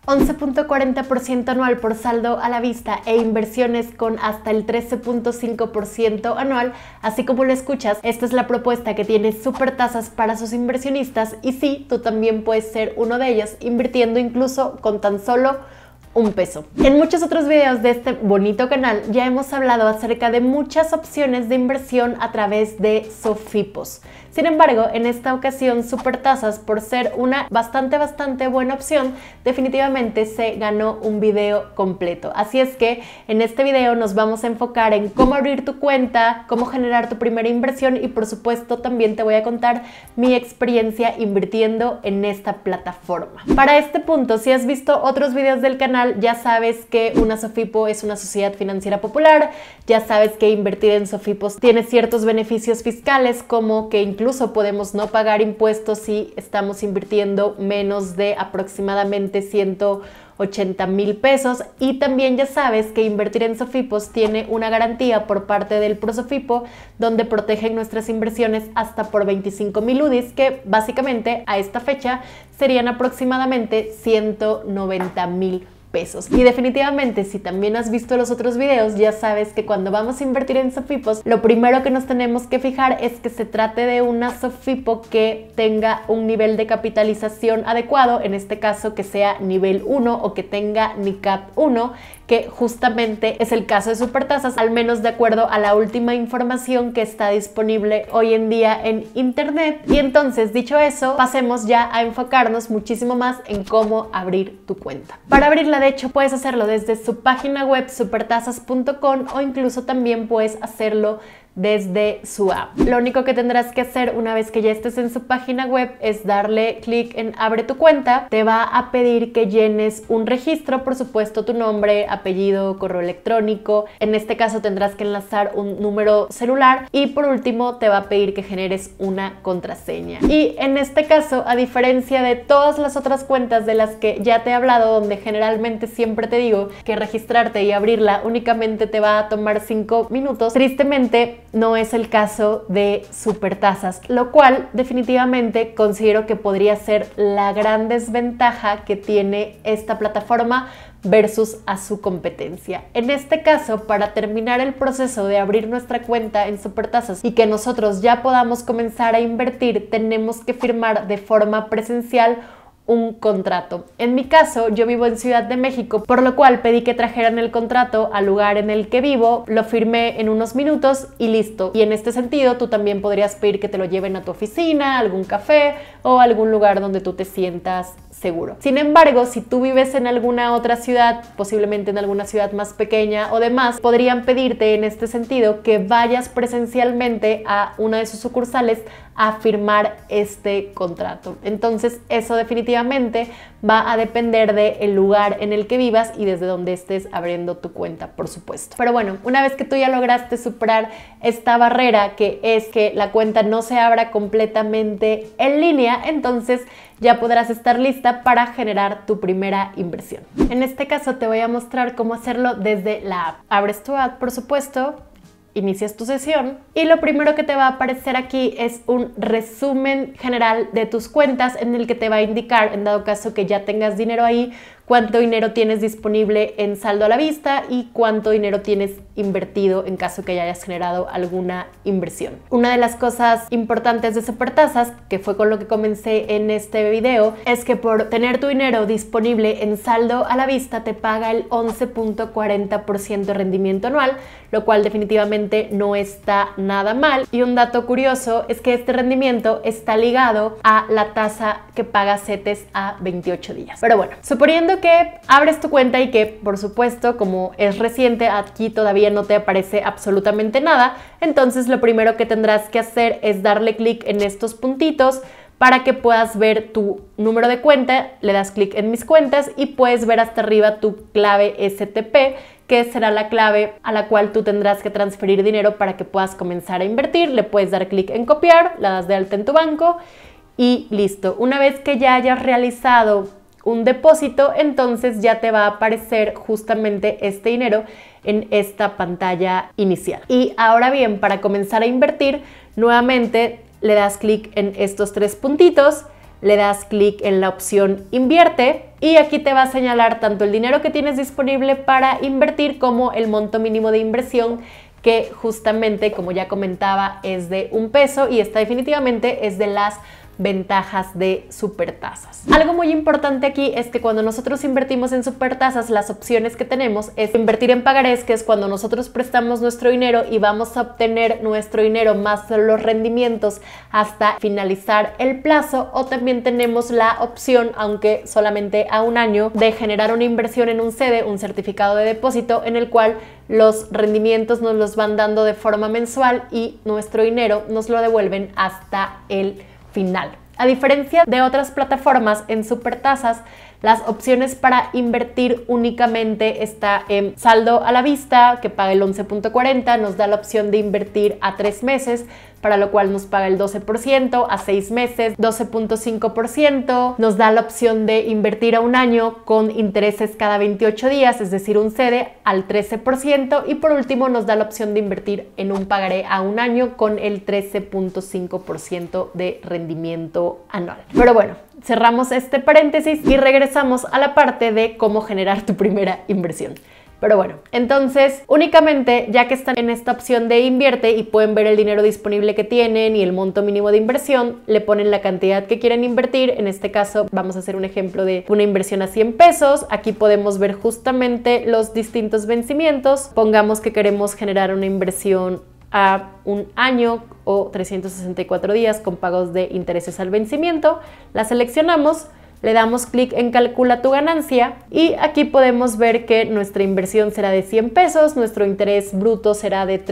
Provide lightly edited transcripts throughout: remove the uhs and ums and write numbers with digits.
11.40% anual por saldo a la vista e inversiones con hasta el 13.5% anual, así como lo escuchas, esta es la propuesta que tiene Supertasas para sus inversionistas y sí, tú también puedes ser uno de ellos invirtiendo incluso con tan solo $1. En muchos otros videos de este bonito canal ya hemos hablado acerca de muchas opciones de inversión a través de Sofipos. Sin embargo, en esta ocasión Supertasas, por ser una bastante buena opción, definitivamente se ganó un video completo. Así es que en este video nos vamos a enfocar en cómo abrir tu cuenta, cómo generar tu primera inversión y por supuesto también te voy a contar mi experiencia invirtiendo en esta plataforma. Para este punto, si has visto otros videos del canal, ya sabes que una Sofipo es una sociedad financiera popular, ya sabes que invertir en Sofipos tiene ciertos beneficios fiscales, como que incluso podemos no pagar impuestos si estamos invirtiendo menos de aproximadamente 180,000 pesos, y también ya sabes que invertir en Sofipos tiene una garantía por parte del Prosofipo donde protegen nuestras inversiones hasta por 25,000 UDIs, que básicamente a esta fecha serían aproximadamente 190,000 pesos. Y definitivamente, si también has visto los otros videos, ya sabes que cuando vamos a invertir en Sofipos, lo primero que nos tenemos que fijar es que se trate de una Sofipo que tenga un nivel de capitalización adecuado, en este caso que sea nivel 1 o que tenga NICAP 1, que justamente es el caso de Supertasas, al menos de acuerdo a la última información que está disponible hoy en día en internet. Y entonces, dicho eso, pasemos ya a enfocarnos muchísimo más en cómo abrir tu cuenta. Para abrirla, de hecho, puedes hacerlo desde su página web supertasas.com o incluso también puedes hacerlo desde su app. Lo único que tendrás que hacer una vez que ya estés en su página web es darle clic en abre tu cuenta. Te va a pedir que llenes un registro, por supuesto tu nombre, apellido, correo electrónico. En este caso tendrás que enlazar un número celular y por último te va a pedir que generes una contraseña. Y en este caso, a diferencia de todas las otras cuentas de las que ya te he hablado, donde generalmente siempre te digo que registrarte y abrirla únicamente te va a tomar 5 minutos, tristemente no es el caso de Supertasas, lo cual definitivamente considero que podría ser la gran desventaja que tiene esta plataforma versus a su competencia. En este caso, para terminar el proceso de abrir nuestra cuenta en Supertasas y que nosotros ya podamos comenzar a invertir, tenemos que firmar de forma presencial un contrato. En mi caso, yo vivo en Ciudad de México, por lo cual pedí que trajeran el contrato al lugar en el que vivo, lo firmé en unos minutos y listo. Y en este sentido, tú también podrías pedir que te lo lleven a tu oficina, a algún café o a algún lugar donde tú te sientas seguro. Sin embargo, si tú vives en alguna otra ciudad, posiblemente en alguna ciudad más pequeña o demás, podrían pedirte en este sentido que vayas presencialmente a una de sus sucursales a firmar este contrato. Entonces, eso definitivamente va a depender del lugar en el que vivas y desde donde estés abriendo tu cuenta, por supuesto. Pero bueno, una vez que tú ya lograste superar esta barrera, que es que la cuenta no se abra completamente en línea, entonces ya podrás estar lista para generar tu primera inversión. En este caso te voy a mostrar cómo hacerlo desde la app. Abres tu app, por supuesto, inicias tu sesión y lo primero que te va a aparecer aquí es un resumen general de tus cuentas en el que te va a indicar, en dado caso que ya tengas dinero ahí, cuánto dinero tienes disponible en saldo a la vista y cuánto dinero tienes invertido en caso que ya hayas generado alguna inversión. Una de las cosas importantes de Supertasas, que fue con lo que comencé en este video, es que por tener tu dinero disponible en saldo a la vista te paga el 11.40% de rendimiento anual, lo cual definitivamente no está nada mal. Y un dato curioso es que este rendimiento está ligado a la tasa que paga CETES a 28 días. Pero bueno, suponiendo que abres tu cuenta y que, por supuesto, como es reciente, aquí todavía no te aparece absolutamente nada, entonces lo primero que tendrás que hacer es darle clic en estos puntitos para que puedas ver tu número de cuenta. Le das clic en mis cuentas y puedes ver hasta arriba tu clave STP, que será la clave a la cual tú tendrás que transferir dinero para que puedas comenzar a invertir. Le puedes dar clic en copiar, la das de alta en tu banco y listo. Una vez que ya hayas realizado un depósito, entonces ya te va a aparecer justamente este dinero en esta pantalla inicial. Y ahora bien, para comenzar a invertir, nuevamente le das clic en estos tres puntitos, le das clic en la opción Invierte y aquí te va a señalar tanto el dinero que tienes disponible para invertir como el monto mínimo de inversión, que justamente, como ya comentaba, es de $1 y esta definitivamente es de las ventajas de Supertasas. Algo muy importante aquí es que cuando nosotros invertimos en Supertasas, las opciones que tenemos es invertir en pagarés, que es cuando nosotros prestamos nuestro dinero y vamos a obtener nuestro dinero más los rendimientos hasta finalizar el plazo, o también tenemos la opción, aunque solamente a un año, de generar una inversión en un CEDE, un certificado de depósito, en el cual los rendimientos nos los van dando de forma mensual y nuestro dinero nos lo devuelven hasta el final. A diferencia de otras plataformas, en Supertasas las opciones para invertir únicamente está en saldo a la vista, que paga el 11.40, nos da la opción de invertir a 3 meses, para lo cual nos paga el 12%, a 6 meses 12.5%, nos da la opción de invertir a un año con intereses cada 28 días, es decir, un CEDE al 13%, y por último nos da la opción de invertir en un pagaré a un año con el 13.5% de rendimiento anual. Pero bueno, cerramos este paréntesis y regresamos a la parte de cómo generar tu primera inversión. Pero bueno, entonces únicamente ya que están en esta opción de invierte y pueden ver el dinero disponible que tienen y el monto mínimo de inversión, le ponen la cantidad que quieren invertir. En este caso vamos a hacer un ejemplo de una inversión a 100 pesos. Aquí podemos ver justamente los distintos vencimientos. Pongamos que queremos generar una inversión a un año o 364 días con pagos de intereses al vencimiento. La seleccionamos, le damos clic en calcula tu ganancia y aquí podemos ver que nuestra inversión será de 100 pesos, nuestro interés bruto será de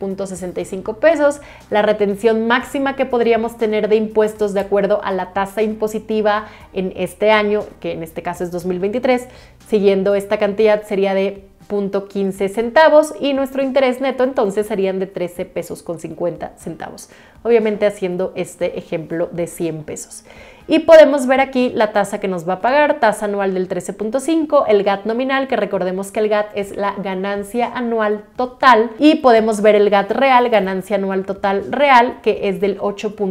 13.65 pesos, la retención máxima que podríamos tener de impuestos de acuerdo a la tasa impositiva en este año, que en este caso es 2023, siguiendo esta cantidad sería de 0.15 centavos y nuestro interés neto entonces serían de 13 pesos con 50 centavos, obviamente haciendo este ejemplo de 100 pesos. Y podemos ver aquí la tasa que nos va a pagar, tasa anual del 13.5, el GAT nominal, que recordemos que el GAT es la ganancia anual total, y podemos ver el GAT real, ganancia anual total real, que es del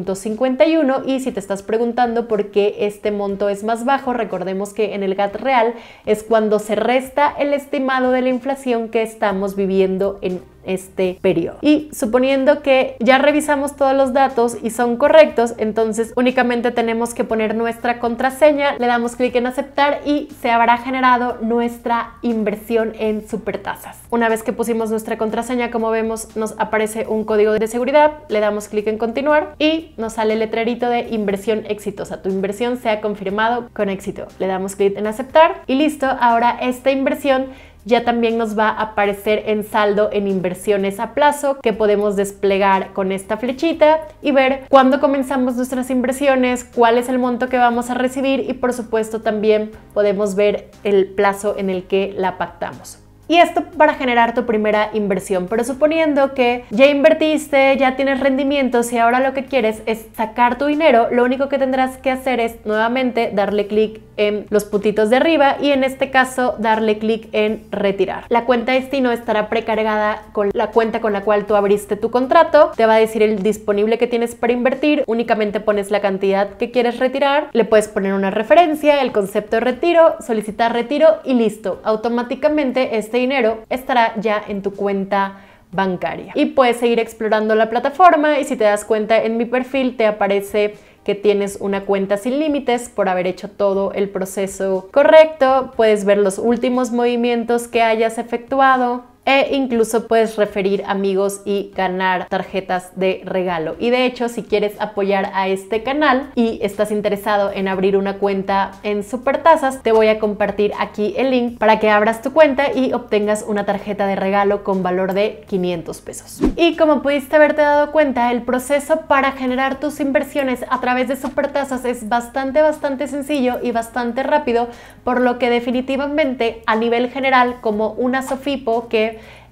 8.51, y si te estás preguntando por qué este monto es más bajo, recordemos que en el GAT real es cuando se resta el estimado de la inflación que estamos viviendo en este periodo. Y suponiendo que ya revisamos todos los datos y son correctos, entonces únicamente tenemos que poner nuestra contraseña, le damos clic en aceptar y se habrá generado nuestra inversión en Supertasas. Una vez que pusimos nuestra contraseña, como vemos, nos aparece un código de seguridad, le damos clic en continuar y nos sale el letrerito de inversión exitosa. Tu inversión se ha confirmado con éxito. Le damos clic en aceptar y listo. Ahora esta inversión ya también nos va a aparecer en saldo en inversiones a plazo, que podemos desplegar con esta flechita y ver cuándo comenzamos nuestras inversiones, cuál es el monto que vamos a recibir y por supuesto también podemos ver el plazo en el que la pactamos. Y esto para generar tu primera inversión, pero suponiendo que ya invertiste, ya tienes rendimientos y ahora lo que quieres es sacar tu dinero, lo único que tendrás que hacer es nuevamente darle clic en los puntitos de arriba y en este caso darle clic en retirar. La cuenta destino estará precargada con la cuenta con la cual tú abriste tu contrato, te va a decir el disponible que tienes para invertir, únicamente pones la cantidad que quieres retirar, le puedes poner una referencia, el concepto de retiro, solicitar retiro y listo. Automáticamente este dinero estará ya en tu cuenta bancaria y puedes seguir explorando la plataforma y si te das cuenta en mi perfil te aparece que tienes una cuenta sin límites por haber hecho todo el proceso correcto, puedes ver los últimos movimientos que hayas efectuado e incluso puedes referir amigos y ganar tarjetas de regalo. Y de hecho, si quieres apoyar a este canal y estás interesado en abrir una cuenta en Supertasas, te voy a compartir aquí el link para que abras tu cuenta y obtengas una tarjeta de regalo con valor de 500 pesos. Y como pudiste haberte dado cuenta, el proceso para generar tus inversiones a través de Supertasas es bastante sencillo y bastante rápido, por lo que definitivamente a nivel general, como una SOFIPO que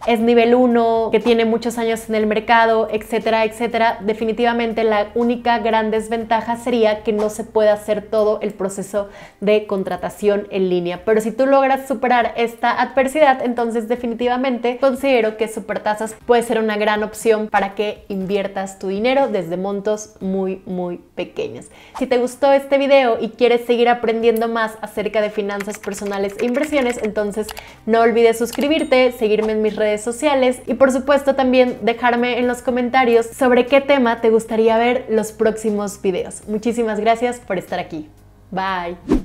es nivel 1, que tiene muchos años en el mercado, etcétera, etcétera. Definitivamente la única gran desventaja sería que no se puede hacer todo el proceso de contratación en línea. Pero si tú logras superar esta adversidad, entonces definitivamente considero que Supertasas puede ser una gran opción para que inviertas tu dinero desde montos muy pequeños. Si te gustó este video y quieres seguir aprendiendo más acerca de finanzas personales e inversiones, entonces no olvides suscribirte, seguirme en mis redes sociales y por supuesto también dejarme en los comentarios sobre qué tema te gustaría ver los próximos videos. Muchísimas gracias por estar aquí. Bye.